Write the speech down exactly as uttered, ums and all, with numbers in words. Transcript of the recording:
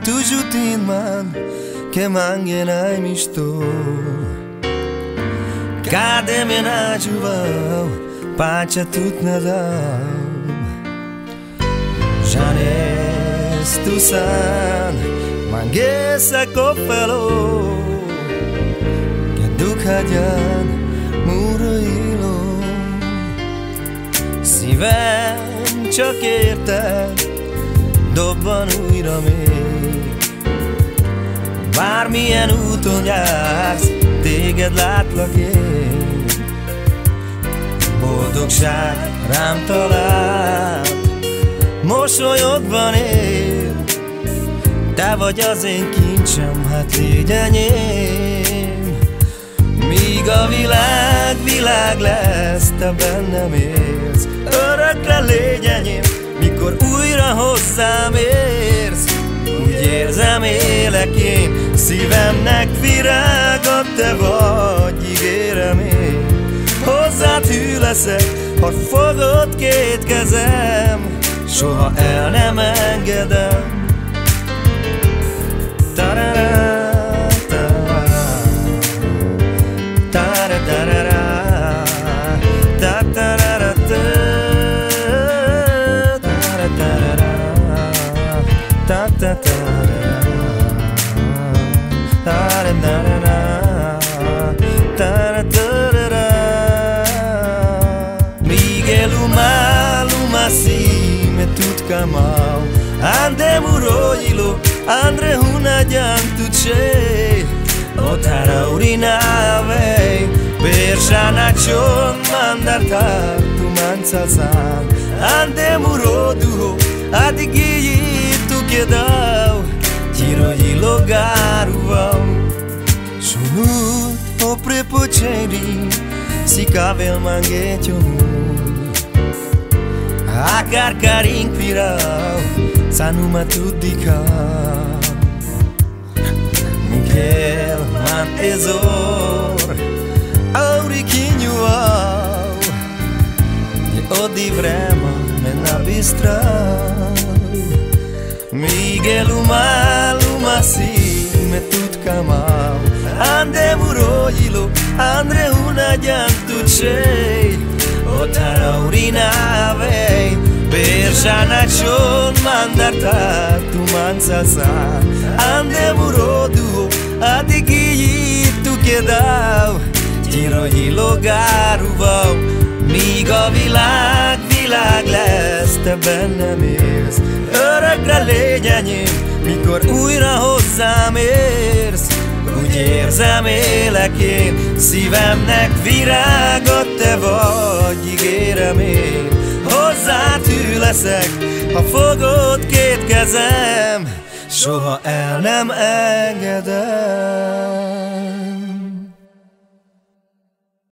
toujours tin man che mangerai mi sto Cade me na juvau pace tut nadam Janes tu san mangesa kopelo Che dukadjan murailo Szívem csak érted dobban újra még Bármilyen úton jársz, téged látlak én Boldogság rám talált, mosolyodban él Te vagy az én kincsem, hát légy enyém Míg a világ, világ lesz, te bennem élsz Örökre légy enyém, mikor újra hozzám érsz Úgy érzem, élek én, szívemnek virága te vagy Ígérem én, hozzád hű leszek, ha fogod két kezem Soha el nem engedem Miguel uma luma si me tut kamau ande muroilo andre huna jam tuche otara urina vei persana chon mandarta tu mansalsan ande murodu adigi tu kedau giro di logaru Sunut o prepoceri si cavel manghetio Akar karing pirau sanuma tudika Miguel mantezor auriquinho au E odi vrema me na bistra Miguel uma luma si me tut kamau Ande muroilo andre una jantu chei Otara urina vei Persana chon mandarta tu mansalsa Ande murodu adigi tu kedau Gyirogyi logáru vau Míg a világ, világ lesz, te bennem élsz Örökre légy enyém, mikor újra hozzám érsz Úgy érzem, élek én, szívemnek virága te vagy Ígérem én, hozzád hű leszek, ha fogod két kezem Soha el nem engedem